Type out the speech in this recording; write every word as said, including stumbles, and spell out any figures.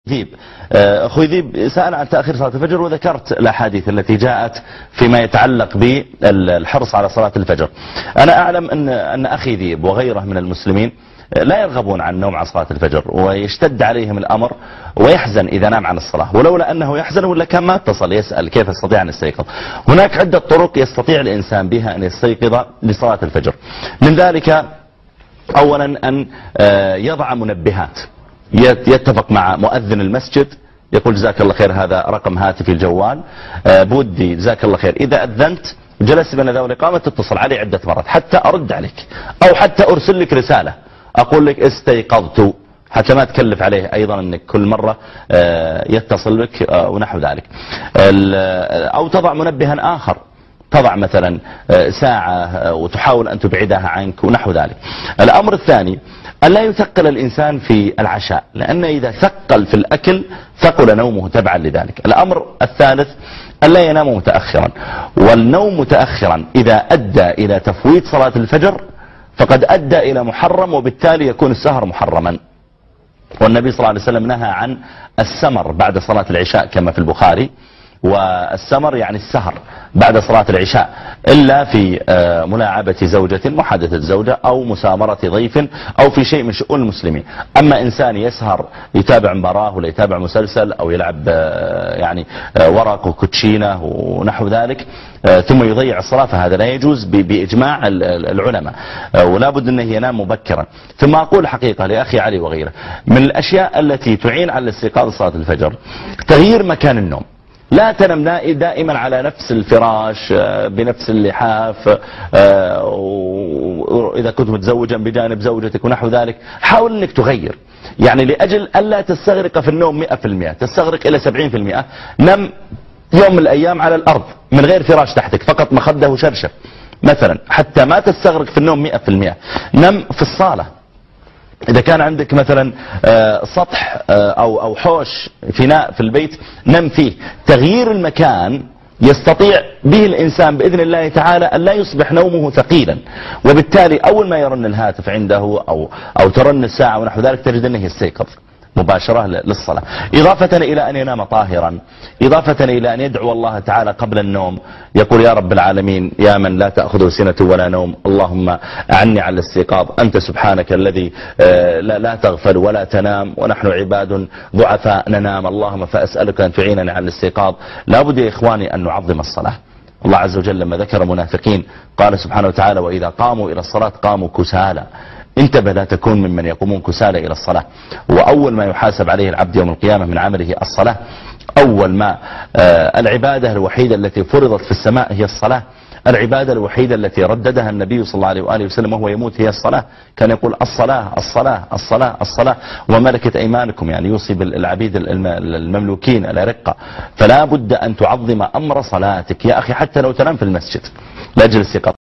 ذيب. أخوي ذيب سأل عن تأخير صلاة الفجر وذكرت الأحاديث التي جاءت فيما يتعلق بالحرص على صلاة الفجر. أنا أعلم أن أن أخي ذيب وغيره من المسلمين لا يرغبون عن النوم عن صلاة الفجر، ويشتد عليهم الأمر ويحزن إذا نام عن الصلاة، ولولا أنه يحزن ولا كان ما اتصل يسأل كيف يستطيع أن يستيقظ. هناك عدة طرق يستطيع الإنسان بها أن يستيقظ لصلاة الفجر. من ذلك أولا أن يضع منبهات، يتفق مع مؤذن المسجد يقول جزاك الله خير هذا رقم هاتفي الجوال بودي جزاك الله خير إذا أذنت جلست بين ذا والإقامة تتصل علي عدة مرات حتى أرد عليك، أو حتى أرسل لك رسالة أقول لك استيقظت، حتى ما تكلف عليه أيضا أنك كل مرة يتصل بك ونحو ذلك. أو تضع منبها آخر، تضع مثلا ساعة وتحاول أن تبعدها عنك ونحو ذلك. الأمر الثاني ألا يثقل الإنسان في العشاء، لأن إذا ثقل في الأكل ثقل نومه تبعا لذلك. الأمر الثالث ألا ينام متأخرا، والنوم متأخرا إذا أدى إلى تفويت صلاة الفجر فقد أدى إلى محرم، وبالتالي يكون السهر محرما. والنبي صلى الله عليه وسلم نهى عن السمر بعد صلاة العشاء كما في البخاري، والسمر يعني السهر بعد صلاة العشاء إلا في ملاعبة زوجة محادثة زوجة أو مسامرة ضيف أو في شيء من شؤون المسلمين. أما إنسان يسهر يتابع مباراة ولا يتابع مسلسل أو يلعب يعني ورق وكوتشينة ونحو ذلك ثم يضيع الصلاة فهذا لا يجوز بإجماع العلماء، ولا بد أنه ينام مبكرا. ثم أقول حقيقة لأخي علي وغيره من الأشياء التي تعين على الاستيقاظ صلاة الفجر تغيير مكان النوم. لا تنم دائما على نفس الفراش بنفس اللحاف، إذا كنت متزوجا بجانب زوجتك ونحو ذلك. حاول أنك تغير، يعني لأجل ألا تستغرق في النوم مئة في المئة، تستغرق إلى سبعين في المئة. نم يوم من الأيام على الأرض من غير فراش تحتك، فقط مخده وشرشف مثلا، حتى ما تستغرق في النوم مئة في المئة. نم في الصالة، إذا كان عندك مثلا سطح أو أو حوش فناء في البيت نم فيه. تغيير المكان يستطيع به الإنسان بإذن الله تعالى أن لا يصبح نومه ثقيلا، وبالتالي أول ما يرن الهاتف عنده أو أو ترن الساعة ونحو ذلك تجد أنه يستيقظ مباشرة للصلاة. إضافة إلى أن ينام طاهرا، إضافة إلى أن يدعو الله تعالى قبل النوم يقول يا رب العالمين يا من لا تأخذه سنة ولا نوم اللهم أعني على الاستيقاظ، أنت سبحانك الذي لا تغفل ولا تنام ونحن عباد ضعفاء ننام، اللهم فأسألك أن تعينني على الاستيقاظ. لا بد يا إخواني أن نعظم الصلاة. الله عز وجل لما ذكر منافقين قال سبحانه وتعالى وإذا قاموا إلى الصلاة قاموا كسالى. انتبه لا تكون ممن يقومون كسالى إلى الصلاة. وأول ما يحاسب عليه العبد يوم القيامة من عمله الصلاة. أول ما آه العبادة الوحيدة التي فرضت في السماء هي الصلاة. العبادة الوحيدة التي رددها النبي صلى الله عليه وآله وسلم وهو يموت هي الصلاة. كان يقول الصلاة الصلاة الصلاة الصلاة وملكت أيمانكم، يعني يوصي بالعبيد المملوكين الأرقة. فلا بد أن تعظم أمر صلاتك يا أخي حتى لو تنام في المسجد لأجل استيقاظ